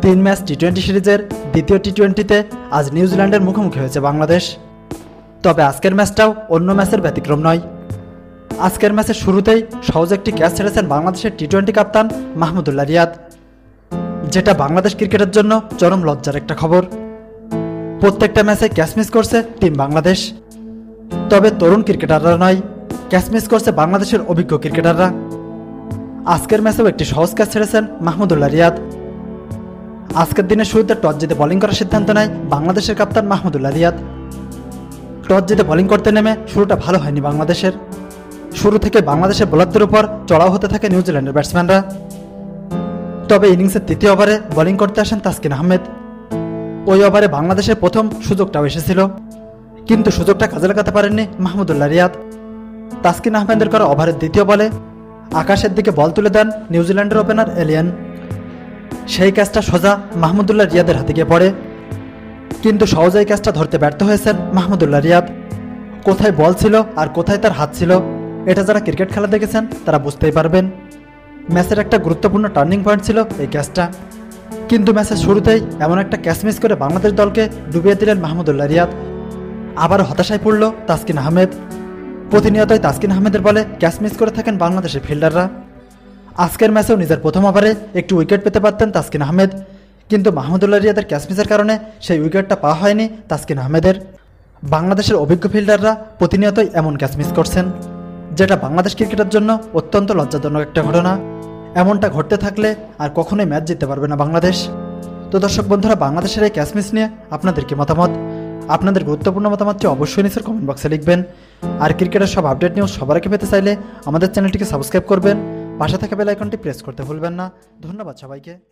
তিন ম্যাচ টি-20 সিরিজের দ্বিতীয় টি-20তে আজ নিউজিল্যান্ডের মুখোমুখি হয়েছে বাংলাদেশ। তবে আজকের ম্যাচটাও অন্য ম্যাচের ব্যতিক্রম নয়। আজকের ম্যাচের শুরুতেই সহজ একটি ক্যাচ ছেড়েছেন বাংলাদেশের টি-20 কাপ্তান মাহমুদুল্লাহ রিয়াদ, যেটা বাংলাদেশ ক্রিকেটের জন্য চরম লজ্জার একটা খবর। প্রত্যেকটা ম্যাচে ক্যাচ মিস করছে টিম বাংলাদেশ, তবে তরুণ ক্রিকেটাররা নয়, ক্যাচ মিস করছে বাংলাদেশের অভিজ্ঞ ক্রিকেটাররা। আজকের ম্যাচেও একটি সহজ ক্যাচ ছেড়েছেন মাহমুদুল্লাহ রিয়াদ। আজকের দিনে শুরুতে টস জিতে বোলিং করার সিদ্ধান্ত নেয় বাংলাদেশের কাপ্তান মাহমুদুল্লাহ রিয়াদ। টস জিতে বোলিং করতে নেমে শুরুটা ভালো হয়নি বাংলাদেশের। শুরু থেকে বাংলাদেশের বোলারদের উপর চড়াও হতে থাকে নিউজিল্যান্ডের ব্যাটসম্যানরা। তবে ইনিংসের তৃতীয় ওভারে বোলিং করতে আসেন তাসকিন আহমেদ। ওই ওভারে বাংলাদেশের প্রথম সুযোগটাও এসেছিল, কিন্তু সুযোগটা কাজে লাগাতে পারেননি মাহমুদুল্লাহ রিয়াদ। তাসকিন আহমেদের করা ওভারের দ্বিতীয় বলে আকাশের দিকে বল তুলে দেন নিউজিল্যান্ডের ওপেনার এলিয়ান। সেই ক্যাচটা সোজা মাহমুদুল্লাহ রিয়াদের হাতে গিয়ে পড়ে, কিন্তু সহজেই ক্যাচটা ধরতে ব্যর্থ হয়েছেন মাহমুদুল্লাহ রিয়াদ। কোথায় বল ছিল আর কোথায় তার হাত ছিল, এটা যারা ক্রিকেট খেলা দেখেছেন তারা বুঝতেই পারবেন। ম্যাচের একটা গুরুত্বপূর্ণ টার্নিং পয়েন্ট ছিল এই ক্যাচটা, কিন্তু ম্যাচের শুরুতেই এমন একটা ক্যাচ মিস করে বাংলাদেশ দলকে ডুবিয়ে দিলেন মাহমুদুল্লাহ রিয়াদ। আবার হতাশায় পড়ল তাসকিন আহমেদ। প্রতিনিয়তই তাসকিন আহমেদের বলে ক্যাচ মিস করে থাকেন বাংলাদেশের ফিল্ডাররা। আজকের ম্যাচেও নিজের প্রথম ওভারে একটি উইকেট পেতে পারতেন তাসকিন আহমেদ, কিন্তু মাহমুদুল্লাহ রিয়াদের ক্যাচ মিসের কারণে সেই উইকেটটা পাওয়া হয়নি তাসকিন আহমেদের। বাংলাদেশের অভিজ্ঞ ফিল্ডাররা প্রতিনিয়তই এমন ক্যাচ মিস করছেন, যেটা বাংলাদেশ ক্রিকেটের জন্য অত্যন্ত লজ্জাজনক একটা ঘটনা। এমনটা ঘটতে থাকলে আর কখনোই ম্যাচ জিততে পারবে না বাংলাদেশ। তো দর্শক বন্ধুরা, বাংলাদেশের এই ক্যাচ মিস নিয়ে আপনাদের কি মতামত? আপনাদের গুরুত্বপূর্ণ মতামতটি অবশ্যই নিচের কমেন্ট বক্সে লিখবেন। আর ক্রিকেটের সব আপডেট নিউজ সবার আগে পেতে চাইলে আমাদের চ্যানেলটিকে সাবস্ক্রাইব করবেন, পাশে থাকা বেল আইকনটি প্রেস করতে ভুলবেন না। ধন্যবাদ সবাইকে।